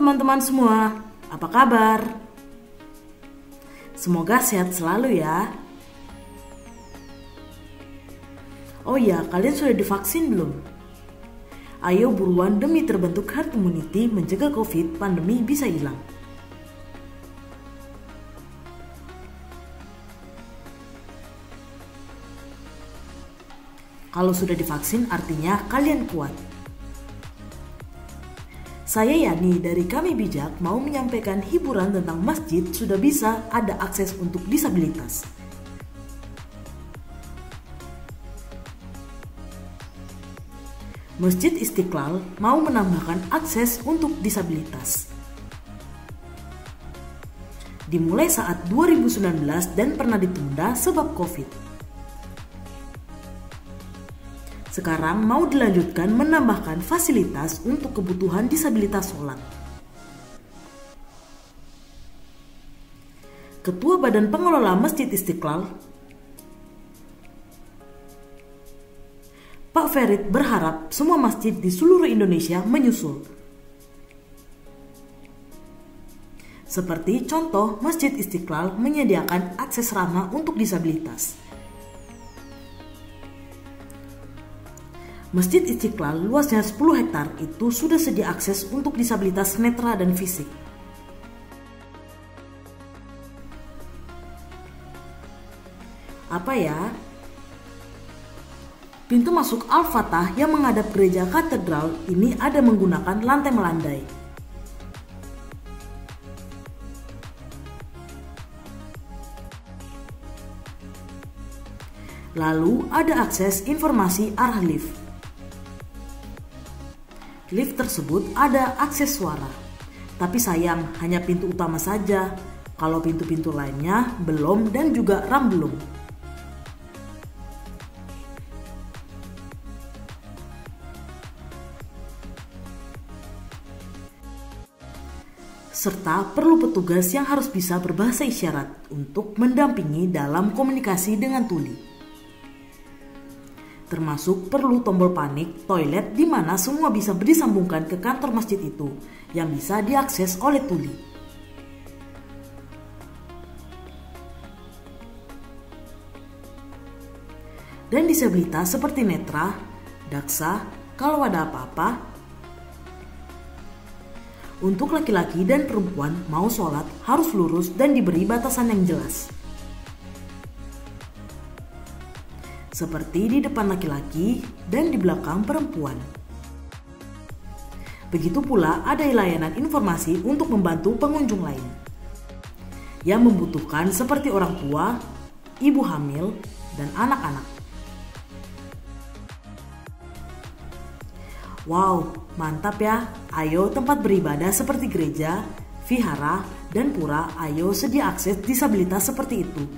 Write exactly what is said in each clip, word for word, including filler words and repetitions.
teman-teman semua, apa kabar? Semoga sehat selalu ya. Oh iya, kalian sudah divaksin belum? Ayo buruan demi terbentuk herd immunity mencegah COVID, pandemi bisa hilang. Kalau sudah divaksin artinya kalian kuat. Saya Yani dari Kami Bijak mau menyampaikan hiburan tentang masjid sudah bisa ada akses untuk disabilitas. Masjid Istiqlal mau menambahkan akses untuk disabilitas. Dimulai saat dua ribu sembilan belas dan pernah ditunda sebab COVID. Sekarang mau dilanjutkan menambahkan fasilitas untuk kebutuhan disabilitas sholat. Ketua Badan Pengelola Masjid Istiqlal, Pak Ferit, berharap semua masjid di seluruh Indonesia menyusul. Seperti contoh, Masjid Istiqlal menyediakan akses ramah untuk disabilitas. Masjid Istiqlal luasnya sepuluh hektar itu sudah sedia akses untuk disabilitas netra dan fisik. Apa ya? Pintu masuk Al-Fatah yang menghadap gereja katedral ini ada menggunakan lantai melandai. Lalu ada akses informasi arah lift. Lift tersebut ada akses suara, tapi sayang hanya pintu utama saja, kalau pintu-pintu lainnya belum dan juga ram belum. Serta perlu petugas yang harus bisa berbahasa isyarat untuk mendampingi dalam komunikasi dengan tuli. Termasuk perlu tombol panik, toilet di mana semua bisa disambungkan ke kantor masjid itu yang bisa diakses oleh tuli. Dan disabilitas seperti netra, daksa, kalau ada apa-apa. Untuk laki-laki dan perempuan mau sholat harus lurus dan diberi batasan yang jelas. Seperti di depan laki-laki dan di belakang perempuan. Begitu pula ada layanan informasi untuk membantu pengunjung lain yang membutuhkan seperti orang tua, ibu hamil, dan anak-anak. Wow, mantap ya. Ayo tempat beribadah seperti gereja, vihara, dan pura, ayo sedia akses disabilitas seperti itu.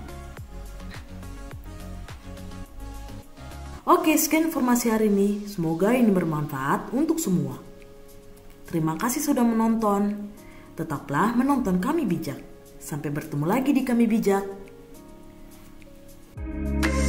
Oke, sekian informasi hari ini. Semoga ini bermanfaat untuk semua. Terima kasih sudah menonton. Tetaplah menonton Kami Bijak. Sampai bertemu lagi di Kami Bijak.